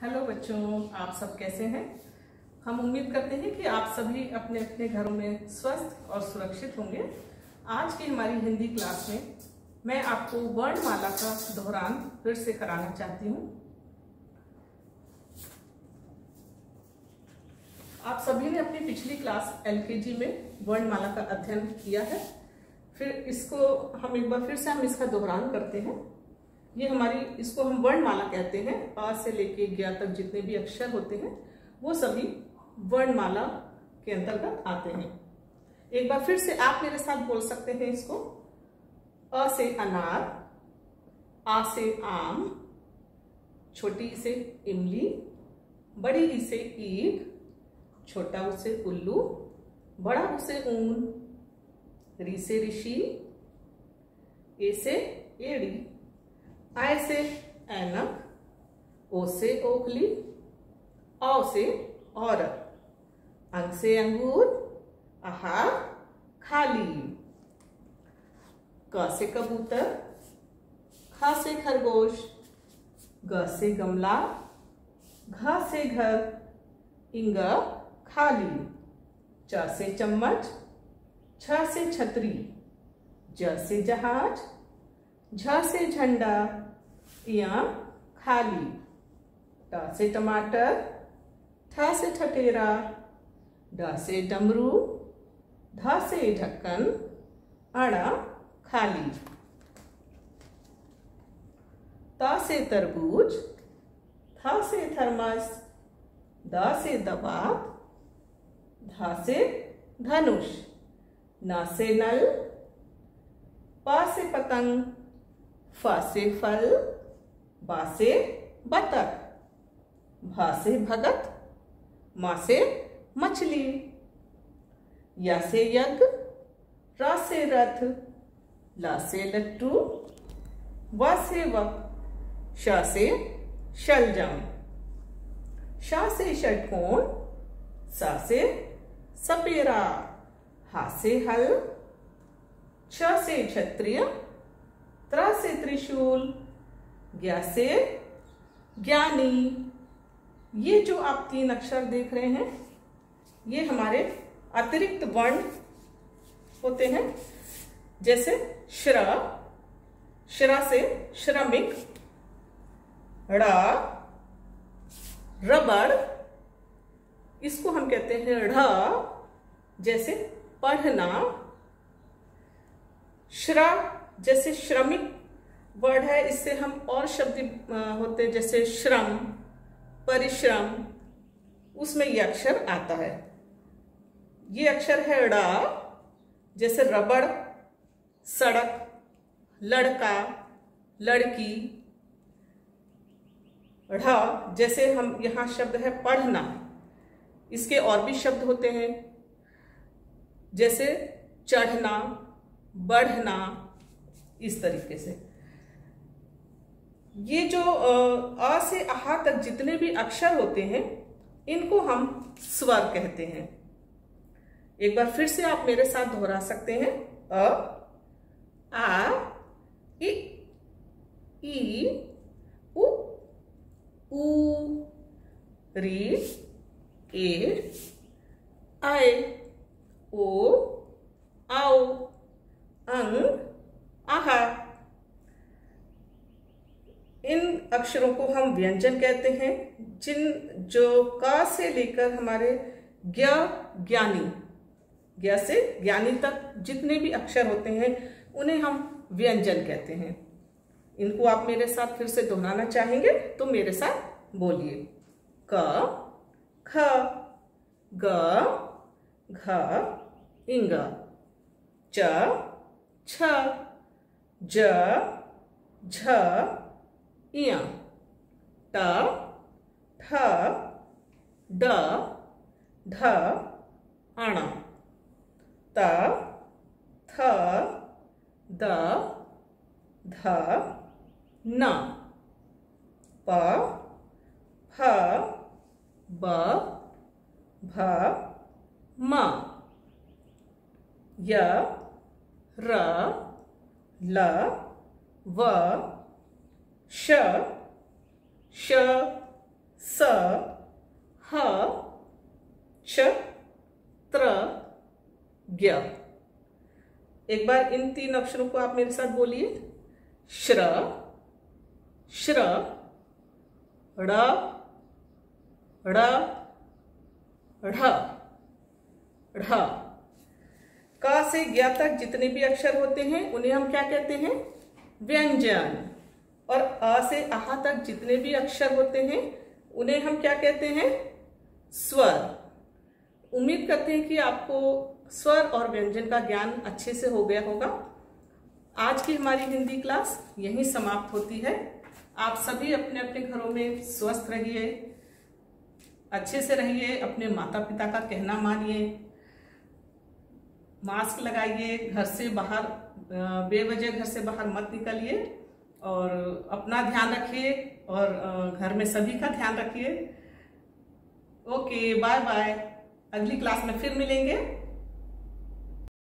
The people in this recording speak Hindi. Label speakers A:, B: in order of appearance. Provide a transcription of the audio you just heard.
A: हेलो बच्चों, आप सब कैसे हैं। हम उम्मीद करते हैं कि आप सभी अपने अपने घरों में स्वस्थ और सुरक्षित होंगे। आज की हमारी हिंदी क्लास में मैं आपको वर्णमाला का दोहरान फिर से कराना चाहती हूँ। आप सभी ने अपनी पिछली क्लास LKG में वर्णमाला का अध्ययन किया है। फिर इसको हम एक बार फिर से हम इसका दोहरान करते हैं। ये इसको हम वर्णमाला कहते हैं। अ से लेके ज्ञ तक जितने भी अक्षर होते हैं वो सभी वर्णमाला के अंतर्गत आते हैं। एक बार फिर से आप मेरे साथ बोल सकते हैं इसको। अ से अनार, आ से आम, छोटी ई से इमली, बड़ी ई से ईख, छोटा ऊ से उल्लू, बड़ा ऊ से ऊन, री से ऋषि, ए से एड़ी, आय से ऐनक, ओ से ओखली, औ से औरत, अंग से अंगूर, आहार खाली, क से कबूतर, ख से खरगोश, ग से गमला, घ से घर, इंग खाली, च से चम्मच, छ से छतरी, ज से जहाज, झ से झंडा, इया खाली, ट से टमाटर, ठ से ठठेरा, ड से डमरू, ध से ढक्कन, अण खाली, त से तरबूज, थ से थर्मस, द से दबात, ध से धनुष, न से नल, प से पतंग, फ से फल, ब से बतख, भ से भगत, म से मछली, य से यज्ञ, र से रथ, ल से लट्टू, व से वक, श से शलजम, श से षटकोण, स से सपेरा, ह से हल, छ से क्षत्रिय, त्र से त्रिशूल, ज्ञ से ज्ञानी। ये जो आप 3 अक्षर देख रहे हैं ये हमारे अतिरिक्त वर्ण होते हैं। जैसे श्र, श्र से श्रमिक, ड़ रबड़, इसको हम कहते हैं ढ़ जैसे पढ़ना। श्र जैसे श्रमिक वर्ड है, इससे हम और शब्द होते हैं जैसे श्रम, परिश्रम, उसमें ये अक्षर आता है। ये अक्षर है ड़ जैसे रबड़, सड़क, लड़का, लड़की। ढ़ जैसे हम यहाँ शब्द है पढ़ना, इसके और भी शब्द होते हैं जैसे चढ़ना, बढ़ना, इस तरीके से। ये जो अ से अहा तक जितने भी अक्षर होते हैं इनको हम स्वर कहते हैं। एक बार फिर से आप मेरे साथ दोहरा सकते हैं। अ, आ, इ, ई, उ, ऊ, री, ए, आए, ओ, आओ, अंग, आहा। इन अक्षरों को हम व्यंजन कहते हैं। जो क से लेकर हमारे ज्ञ, ज्ञानी, ज्ञ से ज्ञानी तक जितने भी अक्षर होते हैं उन्हें हम व्यंजन कहते हैं। इनको आप मेरे साथ फिर से दोहराना चाहेंगे तो मेरे साथ बोलिए। क, ख, ग, घ, इंग, च, छ, ज, झ, इय, ट, ठ, ड, ढ, अण, त, थ, द, ध, न, प, फ, ब, भ, म, य, र, ल, व, श, स, ह, च, त्र, ज्ञ। एक बार इन 3 अक्षरों को आप मेरे साथ बोलिए। श्र, श्र, ड़, ड़, ढ़, ढ़। क से ज्ञ तक जितने भी अक्षर होते हैं उन्हें हम क्या कहते हैं? व्यंजन। और अ से आह तक जितने भी अक्षर होते हैं उन्हें हम क्या कहते हैं? स्वर। उम्मीद करते हैं कि आपको स्वर और व्यंजन का ज्ञान अच्छे से हो गया होगा। आज की हमारी हिंदी क्लास यहीं समाप्त होती है। आप सभी अपने अपने घरों में स्वस्थ रहिए, अच्छे से रहिए, अपने माता पिता का कहना मानिए, मास्क लगाइए, घर से बाहर बेवजह घर से बाहर मत निकलिए और अपना ध्यान रखिए और घर में सभी का ध्यान रखिए। Okay, bye bye. अगली क्लास में फिर मिलेंगे।